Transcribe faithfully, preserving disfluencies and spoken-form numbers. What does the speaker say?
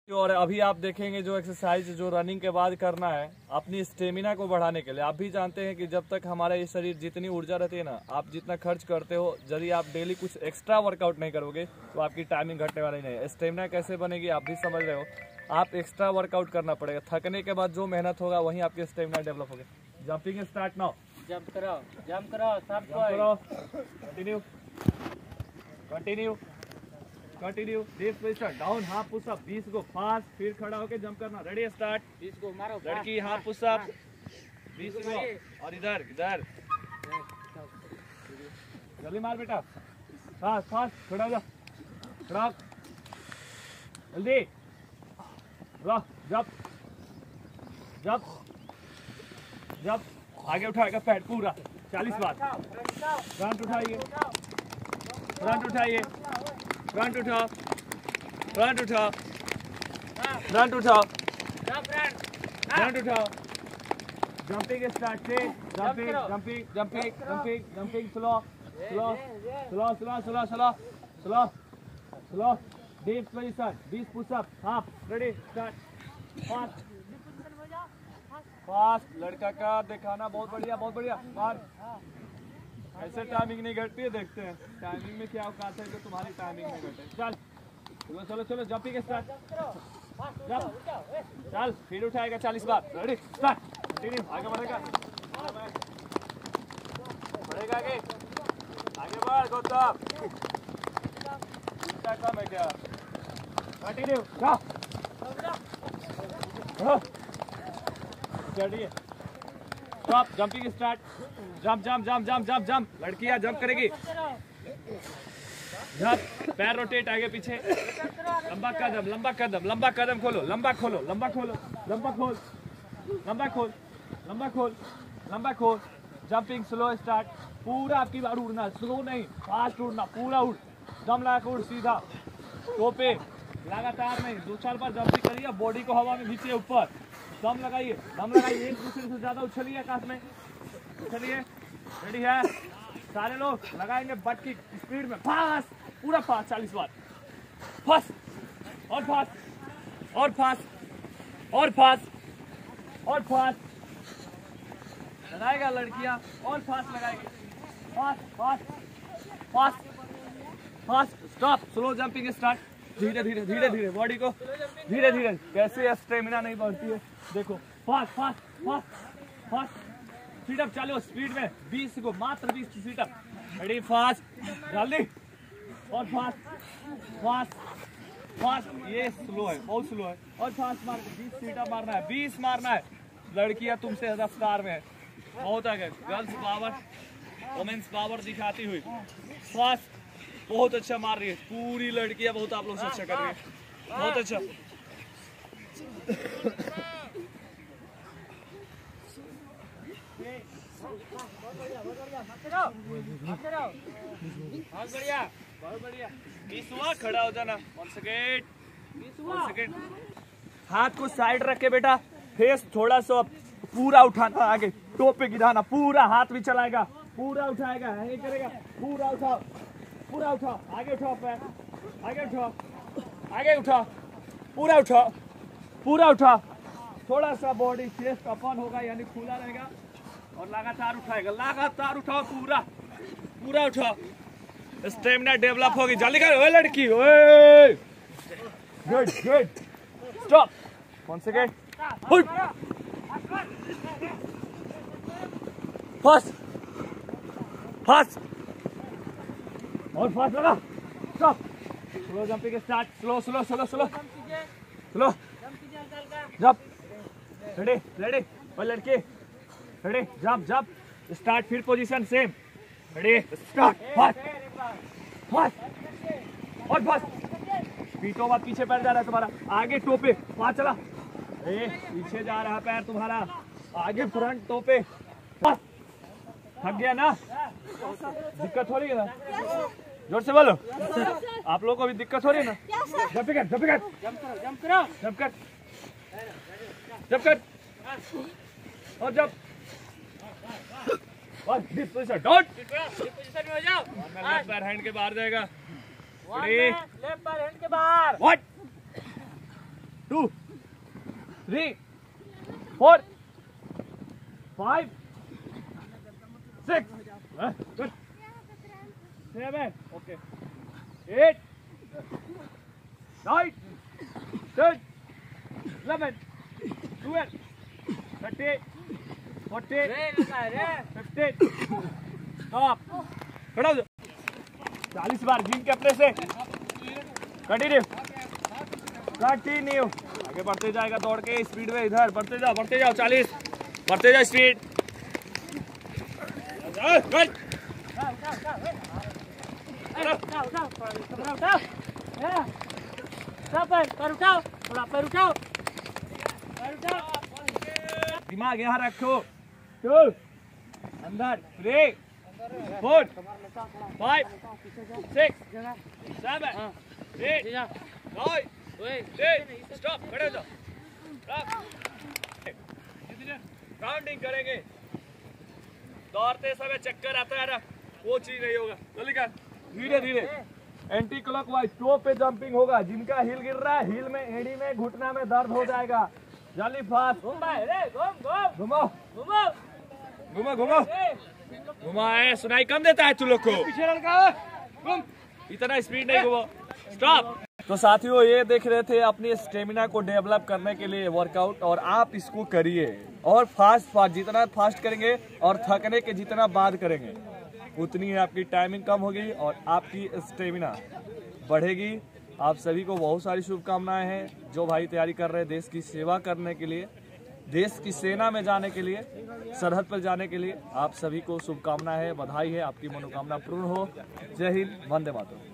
और अभी आप देखेंगे जो एक्सरसाइज जो रनिंग के बाद करना है अपनी स्टेमिना को बढ़ाने के लिए। आप भी जानते हैं कि जब तक हमारा ये शरीर जितनी ऊर्जा रहती है ना, आप जितना खर्च करते हो, यदि आप डेली कुछ एक्स्ट्रा वर्कआउट नहीं करोगे तो आपकी टाइमिंग घटने वाली नहीं है। स्टेमिना कैसे बनेगी आप भी समझ रहे हो। आप एक्स्ट्रा वर्कआउट करना पड़ेगा, थकने के बाद जो मेहनत होगा वहीं आपकी स्टेमिना डेवलप होगी। Jumping start now. जंप करो, जंप करो, सब करो, continue continue continue. Deep position, down half pushup बीस को फास्ट, फिर खड़ा होके जंप करना। Ready start. बीस को मारो। लड़की हाफ पुशअप बीस को, और इधर इधर जल्दी मार बेटा, फास्ट फास्ट, खड़ा हो जा, खड़ा हो जल्दी, लो जंप जंप जंप, आगे उठाएगा पैड पूरा चालीस बार। फ्रंट उठाइए, फ्रंट उठाइए, फ्रंट उठाओ, फ्रंट उठाओ, फ्रंट उठाओ, फ्रंट उठाओ। जंपिंग स्टार्ट से, jumping jumping jumping jumping jumping, slow slow slow slow slow slow slow slow. Deep position बीस pushup half. Ready start. Fast fast, लड़का का दिखाना। बहुत बढ़िया बहुत बढ़िया। मार, ऐसे टाइमिंग नहीं घटती है, देखते हैं टाइमिंग में क्या औकात है जो तुम्हारी टाइमिंग में घटे। चल चलो चलो चलो, जंपिंग स्टार्ट, चल फिर उठाएगा चालीस बार। रेडी स्टार्ट, कंटिन्यू, आगे बढ़ेगा, बढ़ेगा आगे, आगे बढ़ गौतम, इतना कम है क्या। कंटिन्यू, चलिए stop. Jumping start, jump jump jump jump jump jump. लड़कियां जंप करेगी, जंप, पैर रोटेट आगे पीछे, लंबा कदम लंबा कदम लंबा कदम खोलो, लंबा खोलो, लंबा खोलो, लंबा खोल, लंबा खोल, लंबा खोल, लंबा खोल। जंपिंग स्लो स्टार्ट, पूरा आपकी बार उड़ना, स्लो नहीं, फास्ट उड़ना, पूरा उड़, दम लगा के उड़, सीधा टोपे, लगातार नहीं, दो चार बार जंपिंग करिए, बॉडी को हवा में खींचिए ऊपर, दम लगाइए, दम लगाइए, एक दूसरे से ज्यादा उछलिए आकाश में, उछलिए। रेडी है, सारे लोग लगाएंगे बट की स्पीड में, फास्ट, पूरा फास्ट, चालीस बार, फास्ट और फास्ट और फास्ट और फास्ट और फास्ट लगाएगा लड़कियां, और फास्ट लगाएगी, fast fast fast fast. Stop, slow jumping start, धीरे धीरे धीरे धीरे, बॉडी को धीरे धीरे, कैसे स्टेमिना नहीं बढ़ती है देखो। Fast fast fast fast, situp चालू स्पीड में, बीस को मात्र बीस सीटअप। रेडी फास्ट, जल्दी, और फास्ट फास्ट फास्ट। ये स्लो है, बहुत स्लो है, और फास्ट मार, बीस सीटअप मारना है, बीस मारना है। लड़कियां तुमसे रफ्तार में है, बहुत आगे। गर्ल्स पावर, वुमेन्स पावर दिखाती हुई फास्ट, बहुत अच्छा मार रही है पूरी लड़कियां, बहुत आप लोग से अच्छा कर रही है, बहुत अच्छा। बहुत बढ़िया बहुत बढ़िया। बीसवा, खड़ा हो जाना, वन सेकेंड वन सेकेंड। हाथ को साइड रख के बेटा, फेस थोड़ा सा पूरा उठाना, आगे टोपे गिराना, पूरा हाथ भी चलाएगा, पूरा उठाएगा, नहीं करेगा, पूरा उठाओ, पूरा उठाओ, आगे उठाओ पैर, आगे उठाओ, आगे उठाओ, पूरा उठाओ, पूरा उठाओ। थोड़ा सा बॉडी चेस्ट ओपन होगा, यानी खुला रहेगा, और लगातार उठाएगा, लगातार उठाओ, पूरा पूरा उठाओ, स्टेमिना डेवलप होगी। जल्दी कर, ओए लड़की, ओए, good good. Stop, one second, fast fast और फास्ट लगा। Stop, slow jumping start, slow slow slow slow slow jump. Ready ready, और लड़के रेडी, जंप जंप स्टार्ट, फिर position same. Ready start, fast fast और फास्ट। पीटो मत, पीछे पैर जा रहा है तुम्हारा, आगे टोपे, वहां चला, ए पीछे जा रहा पैर तुम्हारा, आगे फ्रंट टोपे, फास्ट। थक गया ना, दिक्कत हो रही है ना, जोर से बोलो, आप लोगों को भी दिक्कत हो रही है ना। जंप कर, जंप कर, जंप करो, जंप करो, जंप कर, जंप कर, और जंप, और डीप पोजीशन, डॉट पोजीशन में हो जाओ। लेफ्ट पैर हैंड के बाहर जाएगा, लेफ्ट पैर हैंड के बाहर, what two three four five six good seven okay eight nine ten eleven twelve thirteen fourteen fifteen stop खड़ा हो जाओ चालीस बार जिम के अपने से कंटिन्यू कंटिन्यू आगे बढ़ते जाएगा दौड़ के स्पीड में इधर बढ़ते जाओ बढ़ते जाओ चालीस बढ़ते जाओ स्पीड दिमाग यहाँ रखो टू अंदर three four five six seven eight nine ten stop खड़े हो जाओ राउंडिंग करेंगे दौड़ते समय चक्कर आता है ना वो चीज नहीं होगा जल्दी कर धीरे धीरे एंटी क्लॉकवाइज टो पे जंपिंग होगा जिनका हिल गिर रहा है हिल में एड़ी में घुटना में दर्द हो जाएगा जल्दी फास्ट घुमो घुमो घुमो घुमो घुमाए सुनाई कम देता है तू लोग को पीछे लड़का घूम इतना स्पीड नहीं घुमो स्टॉप। तो साथियों ये देख रहे थे अपनी स्टेमिना को डेवलप करने के लिए वर्कआउट और आप इसको करिए और फास्ट फास्ट जितना फास्ट करेंगे और थकने के जितना बाद करेंगे उतनी आपकी टाइमिंग कम होगी और आपकी स्टेमिना बढ़ेगी। आप सभी को बहुत सारी शुभकामनाएं हैं जो भाई तैयारी कर रहे हैं देश की सेवा करने के लिए देश की सेना में जाने के लिए सरहद पर जाने के लिए आप सभी को शुभकामनाएं हैं बधाई है आपकी मनोकामना पूर्ण हो। जय हिंद वंदे मातरम।